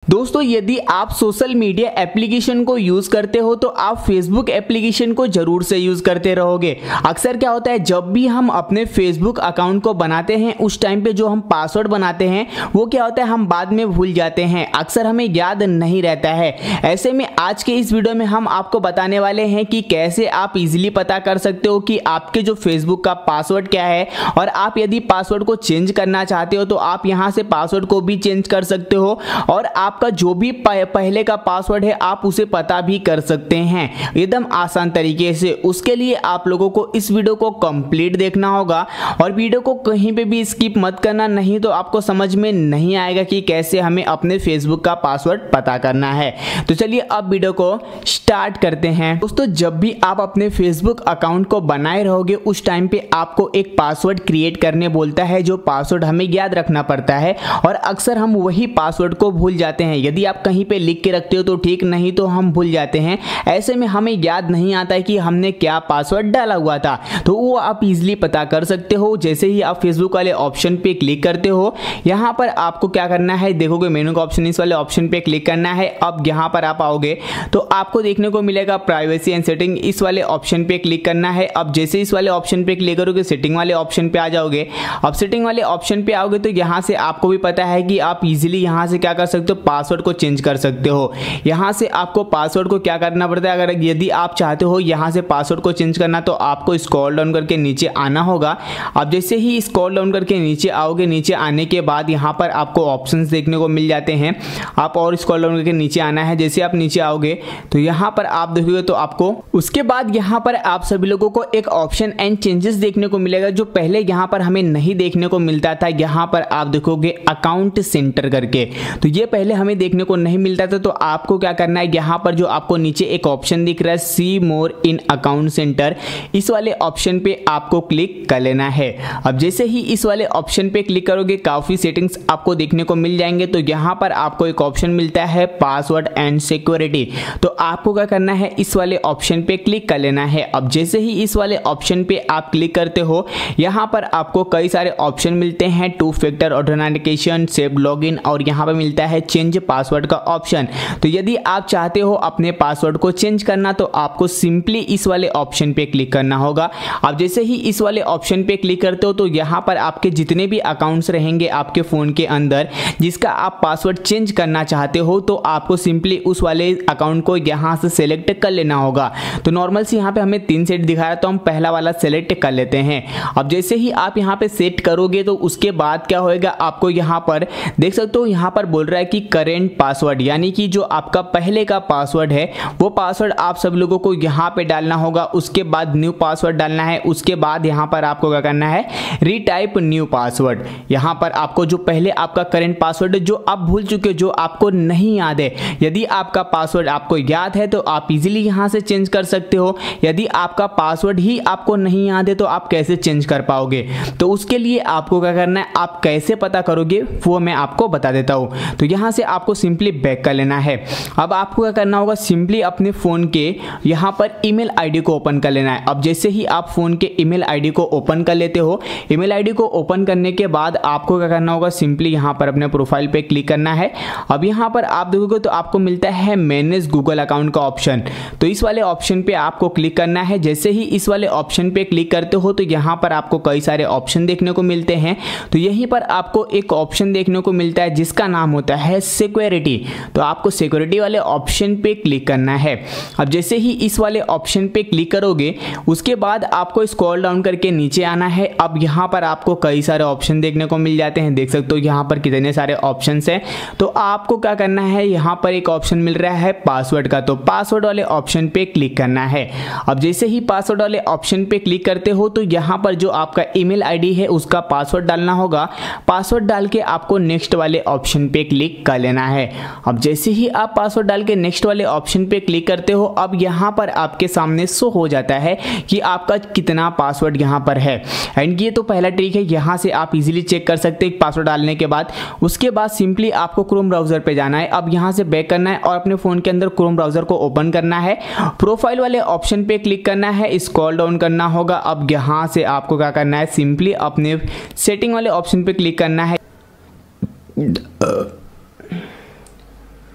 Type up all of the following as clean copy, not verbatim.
दोस्तों यदि आप सोशल मीडिया एप्लीकेशन को यूज करते हो तो आप फेसबुक एप्लीकेशन को जरूर से यूज करते रहोगे। अक्सर क्या होता है, जब भी हम अपने फेसबुक अकाउंट को बनाते हैं उस टाइम पे जो हम पासवर्ड बनाते हैं वो क्या होता है, हम बाद में भूल जाते हैं, अक्सर हमें याद नहीं रहता है। ऐसे में आज के इस वीडियो में हम आपको बताने वाले हैं कि कैसे आप इजीली पता कर सकते हो कि आपके जो फेसबुक का पासवर्ड क्या है, और आप यदि पासवर्ड को चेंज करना चाहते हो तो आप यहां से पासवर्ड को भी चेंज कर सकते हो, और आपका जो भी पहले का पासवर्ड है आप उसे पता भी कर सकते हैं एकदम आसान तरीके से। उसके लिए आप लोगों को इस वीडियो को कंप्लीट देखना होगा और वीडियो को कहीं पे भी स्किप मत करना, नहीं तो आपको समझ में नहीं आएगा कि कैसे हमें अपने फेसबुक का पासवर्ड पता करना है। तो चलिए अब वीडियो को स्टार्ट करते हैं। दोस्तों जब भी आप अपने फेसबुक अकाउंट को बनाए रहोगे उस टाइम पे आपको एक पासवर्ड क्रिएट करने बोलता है, जो पासवर्ड हमें याद रखना पड़ता है और अक्सर हम वही पासवर्ड को भूल जाते हैं। यदि आप कहीं पे लिख के रखते हो तो ठीक, नहीं तो हम भूल जाते हैं। ऐसे में हमें याद नहीं आता है कि हमने क्या पासवर्ड डाला हुआ था, तो वो आप इजीली पता कर सकते हो। जैसे ही आप फेसबुक वाले ऑप्शन पे क्लिक करते हो, यहाँ पर आपको क्या करना है, देखोगे मेनू का ऑप्शन, इस वाले ऑप्शन पे क्लिक करना है। अब यहाँ पर आप आओगे तो आपको देखने को मिलेगा प्राइवेसी एंड सेटिंग, इस वाले ऑप्शन पे क्लिक करना है। अब जैसे इस वाले ऑप्शन पे क्लिक करोगे सेटिंग वाले ऑप्शन पे आ जाओगे। अब सेटिंग वाले ऑप्शन पे आओगे तो यहाँ से आपको भी पता है कि आप इजीली यहाँ से क्या कर सकते हो, पासवर्ड को चेंज कर सकते हो। यहाँ से आपको पासवर्ड को क्या करना पड़ता है, अगर यदि आप चाहते हो यहाँ से पासवर्ड को चेंज करना तो आपको स्क्रॉल डाउन करके नीचे आना होगा। अब जैसे ही स्क्रॉल डाउन करके नीचे आओगे, नीचे आने के बाद यहाँ पर आपको ऑप्शंस देखने को मिल जाते हैं। आप और स्क्रॉल डाउन करके नीचे आना है। जैसे आप नीचे आओगे तो यहाँ पर आप देखोगे तो आपको उसके बाद यहाँ पर आप सभी लोगों को एक ऑप्शन एंड चेंजेस देखने को मिलेगा, जो पहले यहाँ पर हमें नहीं देखने को मिलता था। यहाँ पर आप देखोगे अकाउंट सेंटर करके, तो ये पहले हमें देखने को नहीं मिलता था। तो आपको क्या करना है, यहाँ पर जो आपको नीचे एक ऑप्शन दिख रहा है सी मोर इन अकाउंट सेंटर, इस वाले ऑप्शन पे आपको क्लिक कर लेना है। अब जैसे ही इस वाले ऑप्शन पे क्लिक करोगे काफी सेटिंग्स आपको देखने को मिल जाएंगे। तो यहाँ पर आपको एक ऑप्शन मिलता है पासवर्ड एंड सिक्योरिटी, तो आपको क्या करना है, इस वाले ऑप्शन पे क्लिक कर लेना है। अब जैसे ही इस वाले ऑप्शन पे आप क्लिक करते हो, यहाँ पर आपको कई सारे ऑप्शन मिलते हैं, 2 फैक्टर ऑथेंटिकेशन, सेव लॉगिन, और यहाँ पर मिलता है चेंज पासवर्ड का ऑप्शन। तो यदि आप चाहते हो अपने पासवर्ड को चेंज करना तो आपको सिंपली इस वाले ऑप्शन पे क्लिक करना होगा। अब जैसे ही इस वाले ऑप्शन पे क्लिक करते हो तो यहाँ पर आपके जितने भी अकाउंट्स रहेंगे आपके फोन के अंदर जिसका आप पासवर्ड चेंज करना चाहते हो, तो आपको सिंपली उस वाले अकाउंट को यहाँ से सेलेक्ट कर लेना होगा। तो नॉर्मल से यहाँ पे हमें 3 सेट दिखा रहा है तो हम पहला वाला सेलेक्ट कर लेते हैं। अब जैसे ही आप यहाँ पे सेट करोगे तो उसके बाद क्या होएगा, आपको यहाँ पर देख सकते हो, यहाँ पर बोल रहा है कि करेंट पासवर्ड, यानी कि जो आपका पहले का पासवर्ड है वो पासवर्ड आप सब लोगों को यहाँ पे डालना होगा। उसके बाद न्यू पासवर्ड डालना है। उसके बाद यहाँ पर आपको क्या करना है, रीटाइप न्यू पासवर्ड। यहाँ पर आपको जो पहले आपका करेंट पासवर्ड जो आप भूल चुके हो, जो आपको नहीं याद है, यदि आपका पासवर्ड आपको याद है तो आप इजीली यहाँ से चेंज कर सकते हो। यदि आपका पासवर्ड ही आपको नहीं याद है तो आप कैसे चेंज कर पाओगे। तो उसके लिए आपको क्या करना है, आप कैसे पता करोगे वो मैं आपको बता देता हूँ। तो यहाँ से आपको सिंपली बैक कर लेना है। अब आपको क्या करना होगा, सिंपली अपने फोन के यहाँ पर ईमेल आईडी को ओपन कर लेना है। अब जैसे ही आप फोन के ईमेल आईडी को ओपन कर लेते हो, ईमेल आईडी को ओपन करने के बाद आपको क्या करना होगा, सिंपली यहाँ पर अपने प्रोफाइल पे क्लिक करना है। अब यहाँ पर आप देखोगे तो आपको मिलता है मैनेज गूगल अकाउंट का ऑप्शन, तो इस वाले ऑप्शन पे आपको क्लिक करना है। जैसे ही इस वाले ऑप्शन पे क्लिक करते हो तो यहाँ पर आपको कई सारे ऑप्शन देखने को मिलते हैं। तो यहीं पर आपको एक ऑप्शन देखने को मिलता है जिसका नाम होता है सिक्योरिटी, तो आपको सिक्योरिटी वाले ऑप्शन पे क्लिक करना है। अब जैसे ही इस वाले ऑप्शन पे क्लिक करोगे उसके बाद आपको स्क्रॉल डाउन करके नीचे आना है। अब यहाँ पर आपको कई सारे ऑप्शन देखने को मिल जाते हैं, देख सकते हो यहाँ पर कितने सारे ऑप्शंस हैं। तो आपको क्या करना है, यहाँ पर एक ऑप्शन मिल रहा है पासवर्ड का, तो पासवर्ड वाले ऑप्शन पे क्लिक करना है। अब जैसे ही पासवर्ड वाले ऑप्शन पे क्लिक करते हो तो यहाँ पर जो आपका ईमेल आईडी है उसका पासवर्ड डालना होगा। पासवर्ड डाल के आपको नेक्स्ट वाले ऑप्शन पे क्लिक कर लेना है। अब जैसे ही आप पासवर्ड डाल के नेक्स्ट वाले ऑप्शन पे क्लिक करते हो, अब यहाँ पर आपके सामने शो हो जाता है कि आपका कितना पासवर्ड यहाँ पर है। एंड ये तो पहला ट्रिक है, यहाँ से आप इजीली चेक कर सकते हैं पासवर्ड डालने के बाद। उसके बाद सिंपली आपको क्रोम ब्राउजर पे जाना है। अब यहाँ से बैक करना है और अपने फोन के अंदर क्रोम ब्राउजर को ओपन करना है। प्रोफाइल वाले ऑप्शन पे क्लिक करना है, स्क्रॉल डाउन करना होगा। अब यहाँ से आपको क्या करना है, सिंपली अपने सेटिंग वाले ऑप्शन पे क्लिक करना है।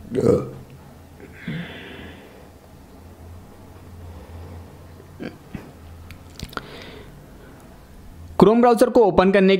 क्रोम ब्राउज़र को ओपन करने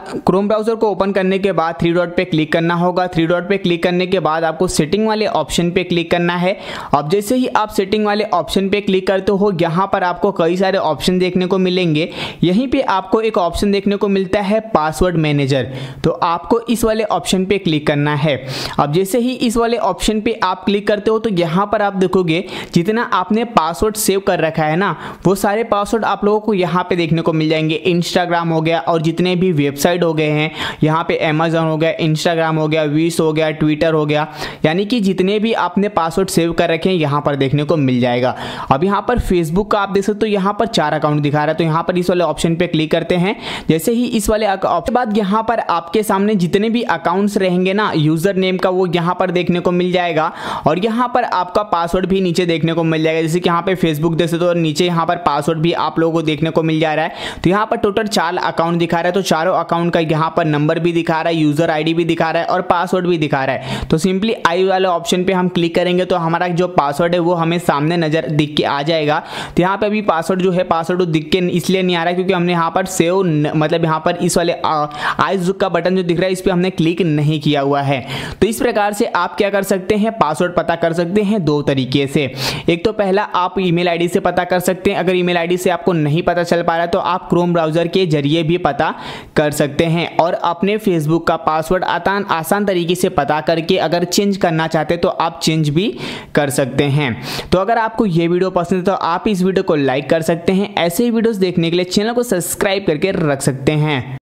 के बाद थ्री डॉट पे क्लिक करना होगा। थ्री डॉट पे क्लिक करने के बाद आपको सेटिंग वाले ऑप्शन पे क्लिक करना है। अब जैसे ही आप सेटिंग वाले ऑप्शन पे क्लिक करते हो, यहाँ पर आपको कई सारे ऑप्शन देखने को मिलेंगे। यहीं पे आपको एक ऑप्शन देखने को मिलता है पासवर्ड मैनेजर, तो आपको इस वाले ऑप्शन पे क्लिक करना है। अब जैसे ही इस वाले ऑप्शन पे आप क्लिक करते हो तो यहाँ पर आप देखोगे जितना आपने पासवर्ड सेव कर रखा है ना, वो सारे पासवर्ड आप लोगों को यहाँ पे देखने को मिल जाएंगे। इंस्टाग्राम हो गया और जितने भी वेबसाइट हो गए हैं, यहाँ पे अमेज़न हो गया, इंस्टाग्राम हो गया, विश हो गया, ट्विटर हो गया, यानी कि जितने भी आपने पासवर्ड सेव कर रखे हैं यहाँ पर देखने को मिल जाएगा। अब यहाँ पर फेसबुक का आप देख सकते हो, यहाँ पर 4 अकाउंट दिखा रहा है, तो यहाँ पर इस वाले ऑप्शन पे क्लिक करते हैं। जैसे ही इस वाले ऑप्शन के बाद यहाँ पर आपके सामने जितने भी अकाउंट्स रहेंगे ना यूजर नेम का, वो यहाँ पर देखने को मिल जाएगा और यहाँ पर आपका पासवर्ड भी नीचे देखने को मिल जाएगा। जैसे कि यहाँ पे फेसबुक देख सकते हो और नीचे यहाँ पर पासवर्ड भी आप लोगों को देखने को मिल जा रहा है। तो यहाँ पर टोटल 4 अकाउंट दिखा रहा है, तो चारों अकाउंट का यहाँ पर नंबर भी दिखा रहा है, यूजर आईडी भी दिखा रहा है और पासवर्ड भी दिखा रहा है। तो सिंपली आई वाले ऑप्शन पे हम क्लिक करेंगे तो हमारा जो पासवर्ड है वो हमें सामने नजर दिख के आ जाएगा। तो यहाँ पे अभी पासवर्ड जो है पासवर्ड दिख के इसलिए नहीं आ रहा है क्योंकि हमने यहाँ पर सेव मतलब यहाँ पर इस वाले आइज का बटन जो दिख रहा है इस पर हमने क्लिक नहीं किया हुआ है। तो इस प्रकार से आप क्या कर सकते हैं, पासवर्ड पता कर सकते हैं 2 तरीके से। एक तो पहला आप ईमेल आईडी से पता कर सकते हैं। अगर ईमेल आईडी से आपको नहीं पता चल पा रहा है तो आप क्रोम ब्राउजर के जरिए भी पता कर सकते हैं और अपने फेसबुक का पासवर्ड आसान तरीके से पता करके अगर चेंज करना चाहते हैं तो आप चेंज भी कर सकते हैं। तो अगर आपको ये वीडियो पसंद है तो आप इस वीडियो को लाइक कर सकते हैं। ऐसे ही वीडियोस देखने के लिए चैनल को सब्सक्राइब करके रख सकते हैं।